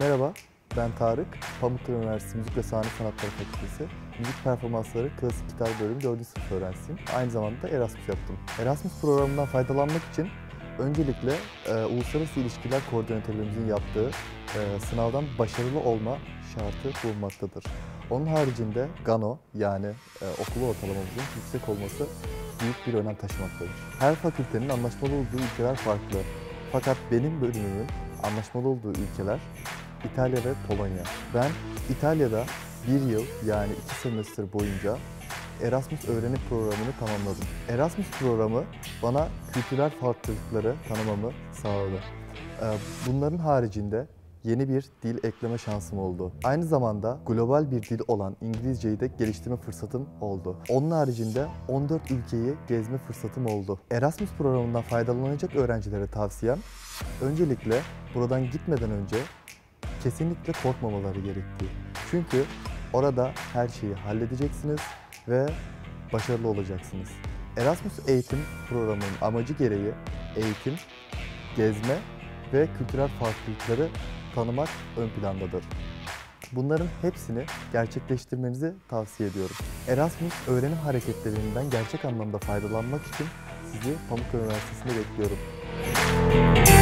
Merhaba, ben Tarık. Pamukkale Üniversitesi Müzik ve Sahne Sanatları Fakültesi Müzik Performansları Klasik Gitar Bölümü 4. sınıf öğrencisiyim. Aynı zamanda da Erasmus yaptım. Erasmus programından faydalanmak için öncelikle Uluslararası İlişkiler Koordinatörlüğümüzün yaptığı sınavdan başarılı olma şartı bulunmaktadır. Onun haricinde GANO yani okul ortalamamızın yüksek olması büyük bir önem taşımaktadır. Her fakültenin anlaşmalı olduğu ülkeler farklı. Fakat benim bölümümün anlaşmalı olduğu ülkeler İtalya ve Polonya. Ben İtalya'da bir yıl yani 2 semestr boyunca Erasmus öğrenim programını tamamladım. Erasmus programı bana kültürel farklılıkları tanımamı sağladı. Bunların haricinde yeni bir dil ekleme şansım oldu. Aynı zamanda global bir dil olan İngilizceyi de geliştirme fırsatım oldu. Onun haricinde 14 ülkeyi gezme fırsatım oldu. Erasmus programından faydalanacak öğrencilere tavsiyem, öncelikle buradan gitmeden önce kesinlikle korkmamaları gerektiği. Çünkü orada her şeyi halledeceksiniz ve başarılı olacaksınız. Erasmus eğitim programının amacı gereği eğitim, gezme ve kültürel farklılıkları tanımak ön plandadır. Bunların hepsini gerçekleştirmenizi tavsiye ediyorum. Erasmus öğrenim hareketlerinden gerçek anlamda faydalanmak için sizi Pamukkale Üniversitesi'nde bekliyorum.